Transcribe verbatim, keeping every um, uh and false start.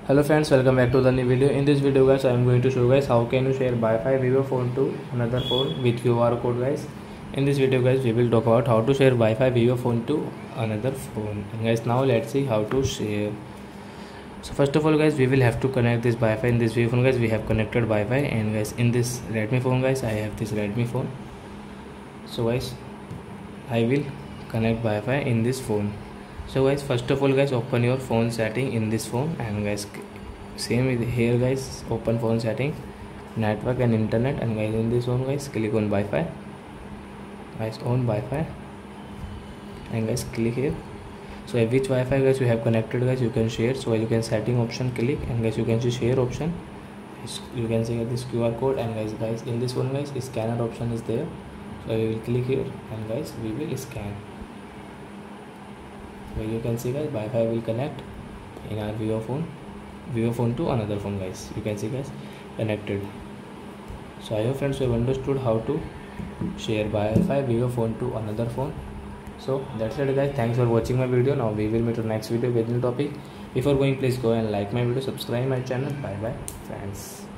Hello friends, welcome back to the new video. In this video guys, I am going to show guys how can you share Wi-Fi Vivo phone to another phone with Q R code guys. In this video guys, we will talk about how to share Wi-Fi Vivo phone to another phone. And guys, now let's see how to share. So first of all guys, we will have to connect this Wi-Fi in this Vivo phone guys. We have connected Wi-Fi, and guys in this Redmi phone guys, I have this Redmi phone. So guys, I will connect Wi-Fi in this phone. So guys, first of all guys, open your phone setting in this phone, and guys same with here guys, open phone setting, network and internet, and guys in this one guys click on Wi-Fi, guys on Wi-Fi, and guys click here. So which Wi-Fi guys you have connected guys, you can share. So you can setting option click, and guys you can see share option, you can see this Q R code, and guys guys in this one guys scanner option is there. So we will click here, and guys we will scan. Where you can see guys Wi-Fi will connect in our Vivo phone Vivo phone to another phone guys. You can see guys connected. So I hope friends you have understood how to share Wi-Fi Vivo phone to another phone. So that's it guys, thanks for watching my video. Now we will meet on next video with new topic. Before going, please go and like my video, subscribe my channel. Bye bye friends.